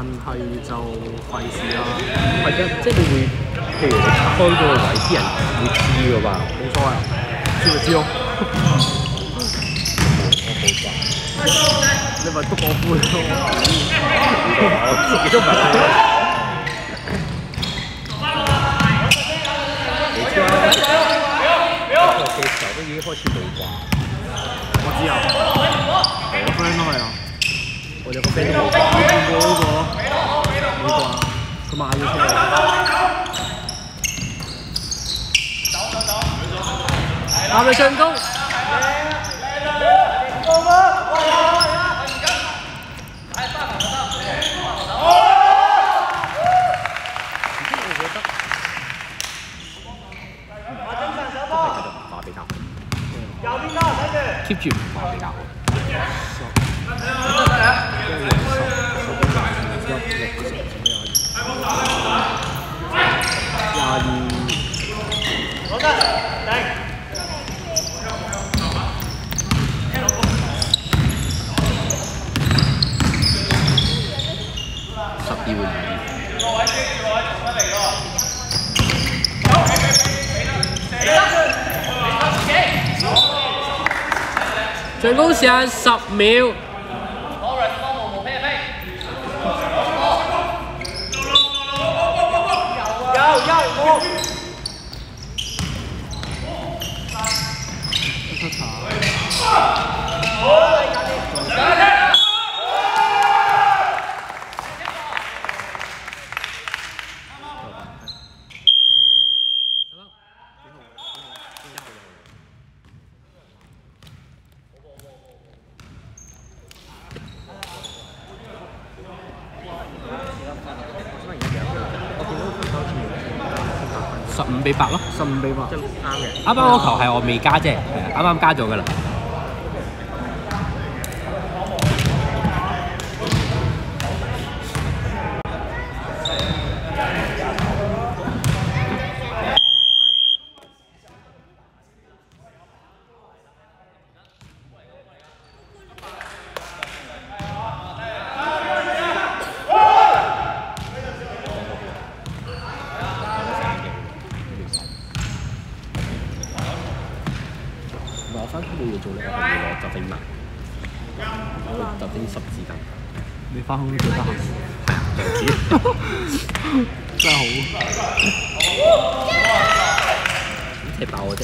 係就費事啦。 係啊，即係你會，譬如你開嗰個位，啲人會知㗎嘛。 冇所謂，知咪知咯。你咪督我杯咯。 我自己都唔係。你知啦，我嘅時候都已經開始冇掛。 我知啊，我 friend 都係啊。 我有個 friend 都冇掛。 你見過嗰個？冇掛，佢買咗出嚟。係咪進攻？keep 住唔話比較好。進攻時間10秒。15-8咯，15-8，即係啱嘅。啱啱嗰球係我未加啫，啱啱加咗㗎啦。翻工冇嘢做咧，我係要攞就頂埋，就頂10字巾。你翻工都做得閒，係啊，就知，真係好。咁踢爆我啫！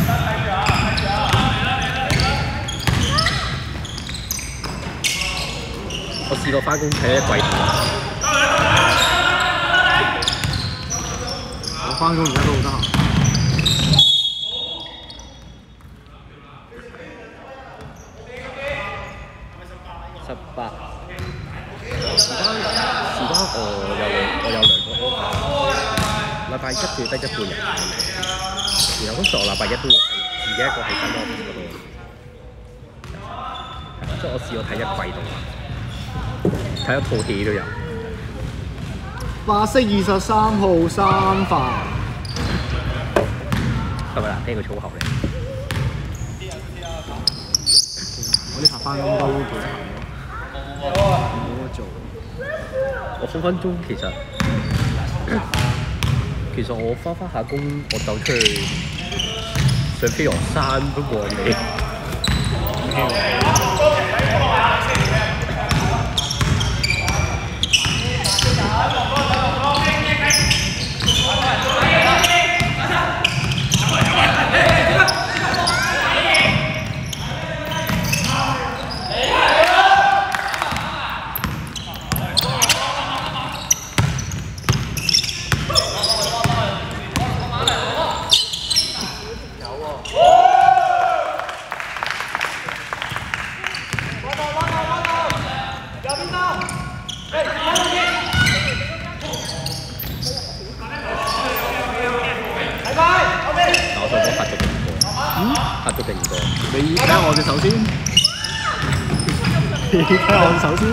我試過翻工睇一季，我翻工而家都好得閒。18。時間我有2個 offer， 禮拜一最低1半人，然後嗰時我禮拜一都會係自己一個喺新 office 嗰度，即係我試過睇1季度，睇1套戲都有。8月23號3飯， 係咪啦？聽個粗口咧。 我呢排翻工都幾慘。冇乜做， 我分分鐘其實我翻下工，我走出去上飛鵝山都冇人理。拍咗勁多，你睇下我隻手先，你睇下我隻手先。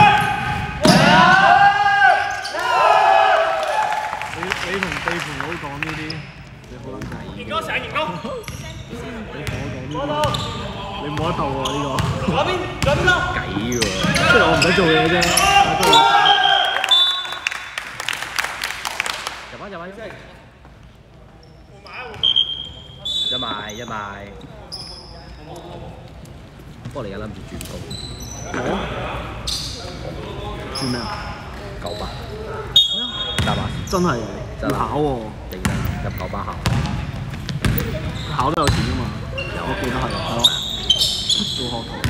你同地盤佬講呢啲，你好撚計。賢哥上賢哥，你同我講呢啲，你冇得鬥喎呢個。嗰邊計喎，雖然我唔使做嘢啫，但係都不過你而家諗住轉工。 轉咩啊 ？98。搭巴士。 真係要考喎。 認真入98考。 考都有錢㗎嘛？我記得係。係咯。做學徒。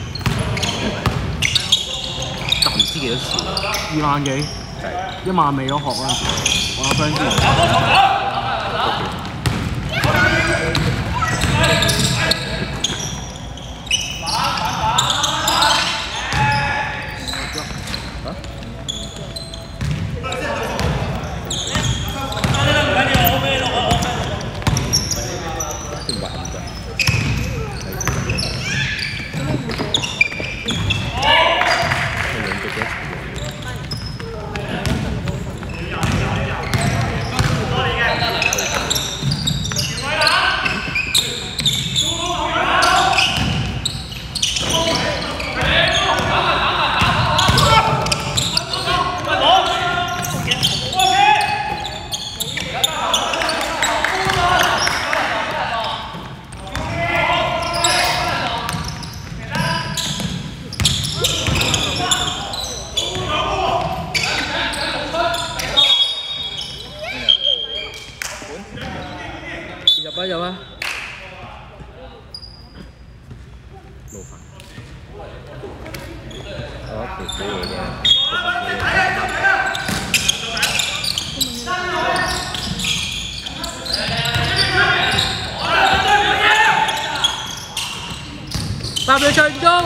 但唔知幾多錢 ？2萬幾？1萬未咯學嗰陣時，我有 friend 之前。有啊，冇煩。我條小嘢嘅，8秒進攻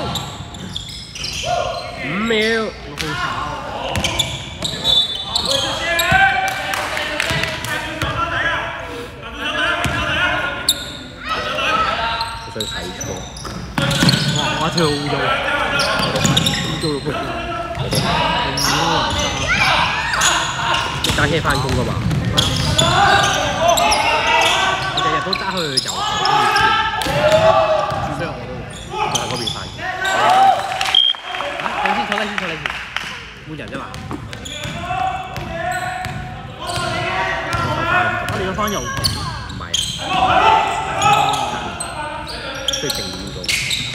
，5秒。想洗錯，哇！跳污糟，污糟到仆街。你揸車翻工㗎嘛？我日日都揸去油塘嗰邊，我都喺嗰邊翻。等先，坐低先，換人啫嘛。 你而家翻油塘？ 唔係啊。最正面度。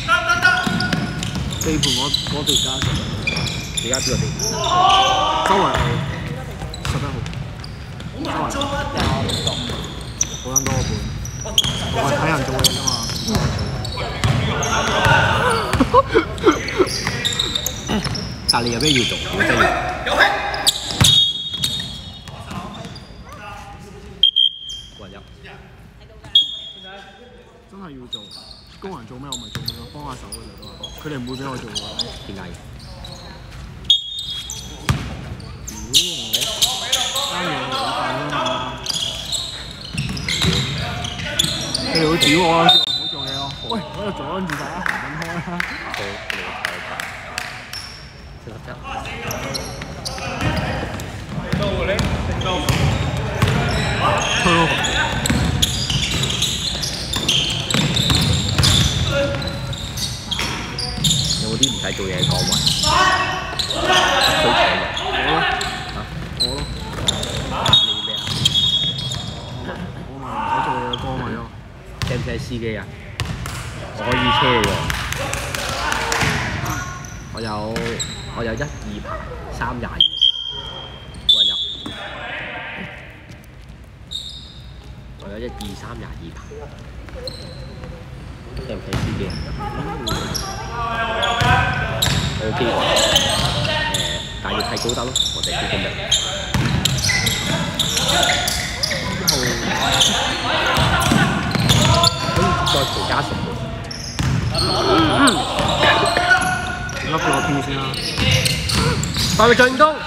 地盤我條街上。 而家邊個地盤？ 周圍係11號。周圍。好撚多個盤。我係睇人做嘢㗎嘛。 但你有咩要做？如果真係冇人入。 真係要做。工人做咩我咪做咩咯，幫下手嘅就都係。佢哋唔會俾我做㗎。 點解？ 單嘢冇份啊嘛。佢哋會屌我啦，唔好做嘢咯。喂，喺度阻住大家行緊開啦。 有冇啲唔使做嘢嘅崗位？ 我咯。 你咩啊？ 我咪唔使做嘢嘅崗位咯。 車唔車司機啊？我可以車你喎。我有1、2排，3、22，冇人入。我有1、2、3、22排。車唔車司機啊？OK 喎。但要睇高得咯，我哋叫咁樣。再陪家屬喎。 笠住個 P 先啦。 快去進攻！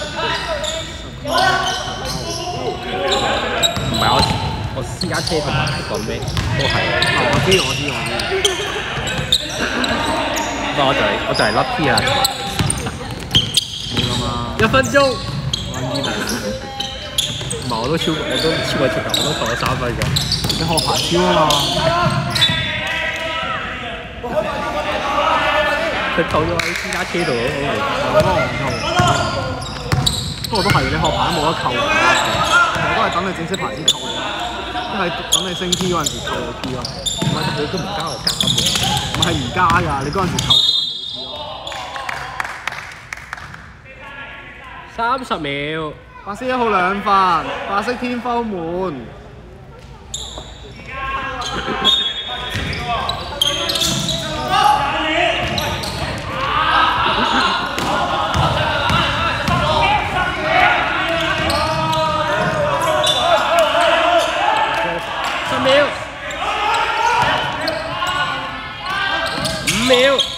唔係我私家車同埋個咩都係。 我知。 不過我就係甩 P 啊！ 冇咁啊 1分鐘。 我唔係我都超過出球，我都扣咗3分嘅。 你學牌超啊嘛！ 佢扣咗喺私家車度我唔扣。不過都係你學牌都冇得扣，我都係等你正式牌先扣。一係等你升 T 嗰陣時扣個 T 咯。 唔係佢都唔加我加喎。 唔係唔加㗎，你嗰陣時扣咗係冇 T 咯。 30秒。 白色1號2分，白色天摟門。 10秒，5秒。